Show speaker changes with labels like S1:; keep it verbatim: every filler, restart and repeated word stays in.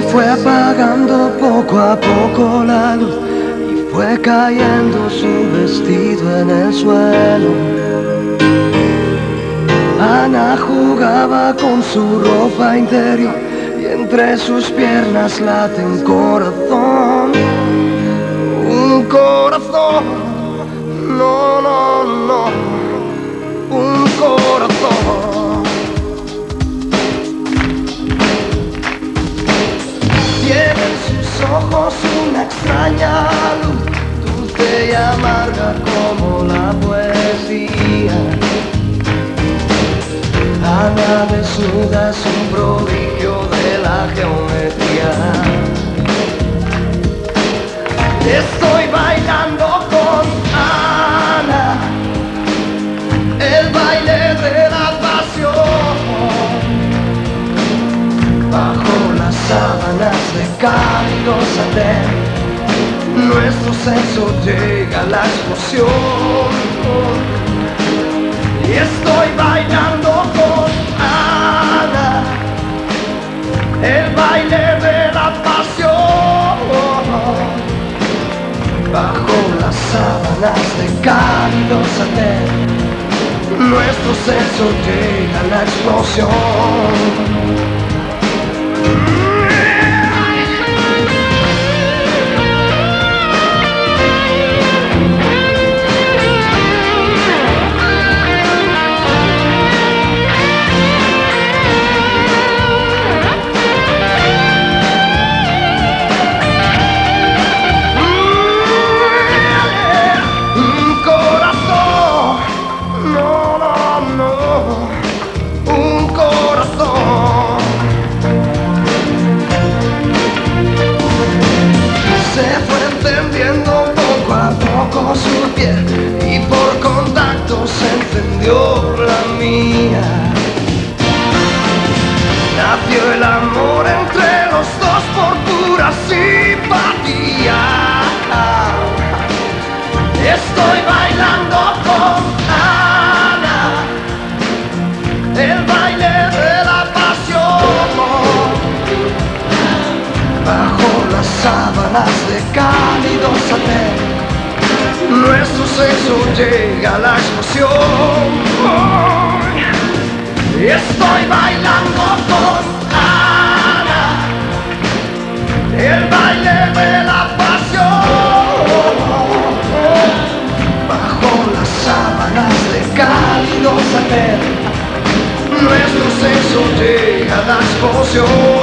S1: fue apagando poco a poco la luz y fue cayendo su vestido en el suelo. Ana jugaba con su ropa interior y entre sus piernas late un corazón. Un corazón, no, no, no, un corazón. Tiene en sus ojos una extraña luz, dulce y amarga como la poesía. Ana desnuda es un prodigio de la geometría. Estoy bailando con Ana, el baile de la pasión. Bajo las sábanas de cálido satén, nuestro sexo llega a la explosión. Y estoy bailando con Ana, el baile de la pasión. Bajo las sábanas de cálido satén, nuestro sexo llega a la explosión. Su piel y por contacto se encendió la mía. Nació el amor entre los dos por pura simpatía. Estoy bailando con Ana, el baile de la pasión. Bajo las sábanas de cálido satén, nuestro sexo llega a la explosión. Y estoy bailando con Ana, el baile de la pasión. Bajo las sábanas de cálido satén, nuestro sexo llega a la explosión.